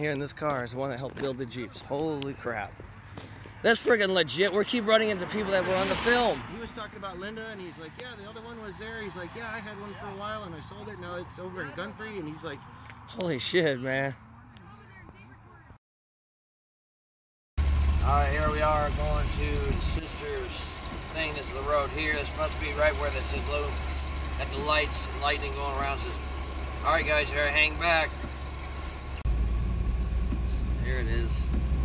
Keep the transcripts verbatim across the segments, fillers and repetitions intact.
here in this car is the one that helped build the Jeeps. Holy crap. That's friggin' legit. We keep running into people that were on the film. He was talking about Linda, and he's like, yeah, the other one was there. He's like, yeah, I had one for a while, and I sold it. Now it's over in Gunfree, and he's like... Holy shit, man. Alright, here we are going to the Sisters thing. This is the road here. This must be right where this is low at the lights and lightning going around. Alright guys, here, hang back. Here it is.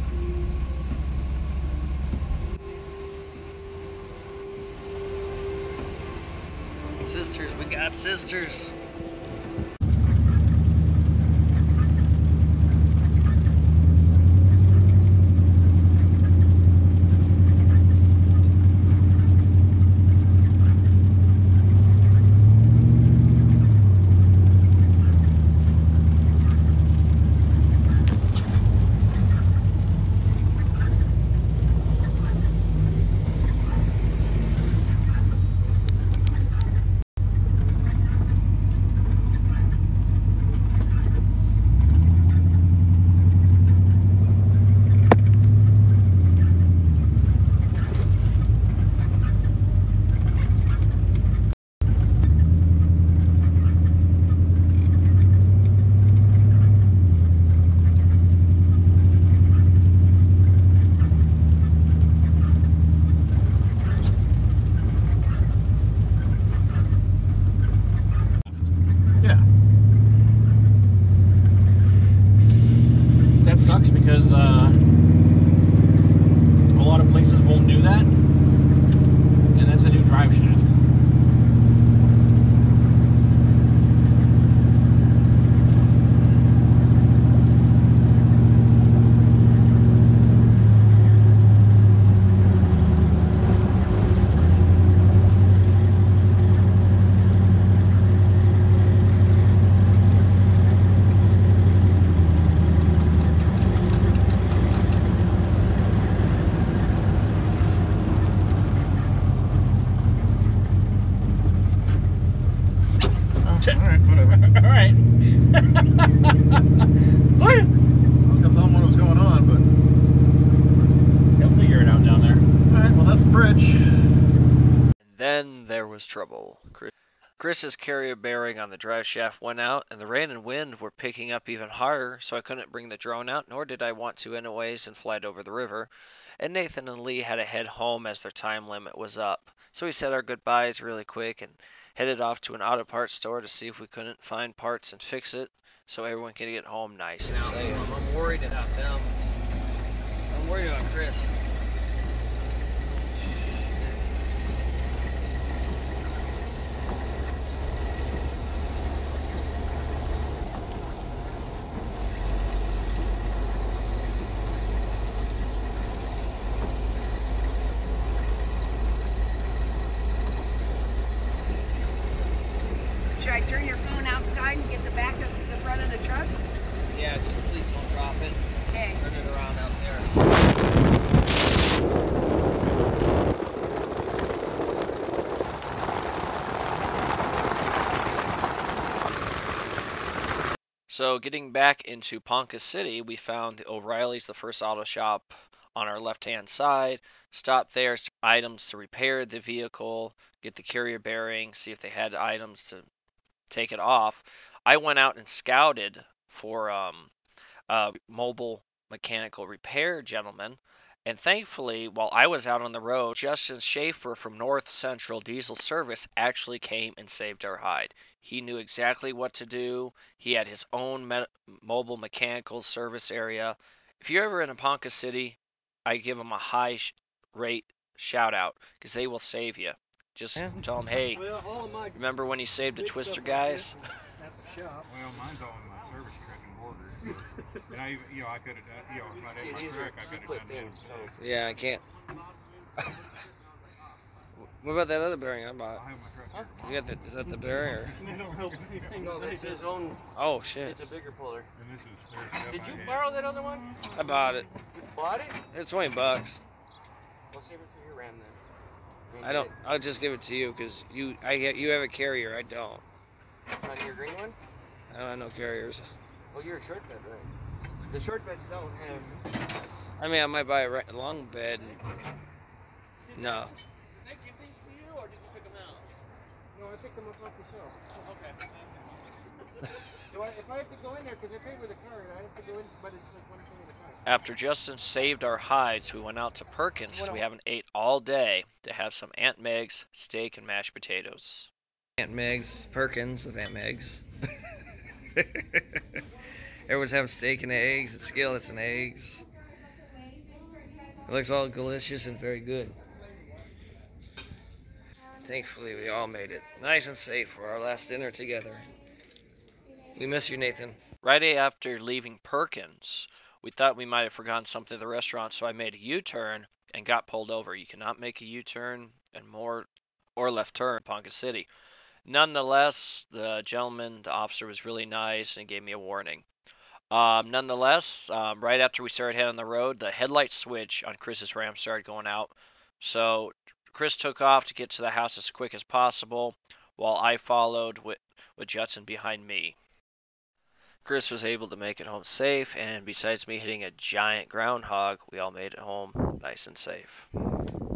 Sisters, we got sisters. Sucks because uh, a lot of places won't do that, and that's a new drive shaft. Alright, whatever. Alright. I was gonna tell him what was going on, but he'll figure it out down there. Alright, well that's the bridge. And then there was trouble. Chris Chris's carrier bearing on the drive shaft went out, and the rain and wind were picking up even harder, so I couldn't bring the drone out, nor did I want to anyways, and fly it over the river. And Nathan and Lee had to head home as their time limit was up. So we said our goodbyes really quick and headed off to an auto parts store to see if we couldn't find parts and fix it so everyone could get home nice and safe. I'm worried about them. I'm worried about Chris. Should I turn your phone outside and get the back of the front of the truck? Yeah, just please don't drop it. Okay. Turn it around out there. So getting back into Ponca City, we found the O'Reilly's, the first auto shop on our left-hand side. Stopped there, items to repair the vehicle, get the carrier bearing, see if they had items to take it off. I went out and scouted for um, a mobile mechanical repair gentleman, and thankfully, while I was out on the road, Justin Schaefer from North Central Diesel Service actually came and saved our hide. He knew exactly what to do. He had his own me mobile mechanical service area. If you're ever in a Ponca City, I give them a high sh rate shout out because they will save you. Just yeah. Tell them, hey, well, remember when you saved the Twister guys? At the shop. Well, mine's on my service trip in Borders. And I, you know, I could have done, you know, if I didn't my truck, I could have done them. So. Yeah, I can't. What about that other bearing I bought? I have my truck huh? You got the, is that the bearing? Or? They don't help anything. No, that's his own. Oh, shit. It's a bigger puller. And this was Did you borrow that other one? I bought it. You bought it? It's twenty bucks. We'll save it for your Ram then. I don't. I'll just give it to you because you. I you have a carrier. I don't. On your green one? I don't have no carriers. Oh, you're a short bed, right? The short beds don't have. I mean, I might buy a right, long bed. No. Did they give these to you, or did you pick them out? No, I picked them up off the shelf. Oh, okay. Do I, if I have to go in there, because I paid with a card, I have to go in, but it's like one thing at a time. After Justin saved our hides, we went out to Perkins because we haven't ate all day to have some Aunt Meg's steak and mashed potatoes. Aunt Meg's, Perkins of Aunt Meg's. Everyone's having steak and eggs, it's skillets and eggs. It looks all delicious and very good. Thankfully, we all made it nice and safe for our last dinner together. We miss you, Nathan. Right after leaving Perkins, we thought we might have forgotten something at the restaurant, so I made a U-turn and got pulled over. You cannot make a U-turn and more or left turn in Ponca City. Nonetheless, the gentleman, the officer, was really nice and gave me a warning. Um, nonetheless, um, right after we started heading on the road, the headlight switch on Chris's Ram started going out. So Chris took off to get to the house as quick as possible, while I followed with, with Judson behind me. Chris was able to make it home safe, and besides me hitting a giant groundhog, we all made it home nice and safe.